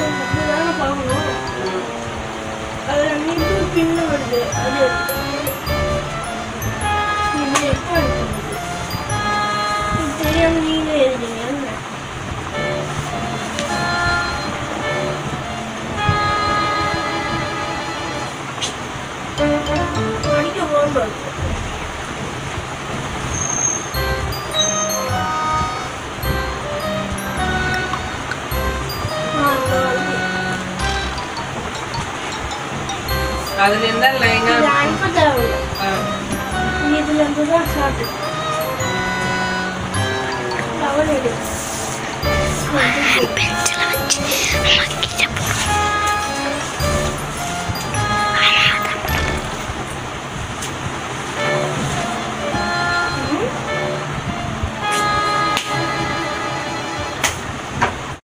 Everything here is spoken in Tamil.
அப்படிதானே பார்க்கணும். அதில் மீட்டு பின்னு வருது. அது இது எப்போ இது தெரியாமல் நீங்களே எழுதிங்க. படிக்க போகும்போது அதுல இருந்தா லைனா அனுப்ப தேவையில்லை. இதுல இருந்து தான் ஸ்டார்ட். டவல் எடு.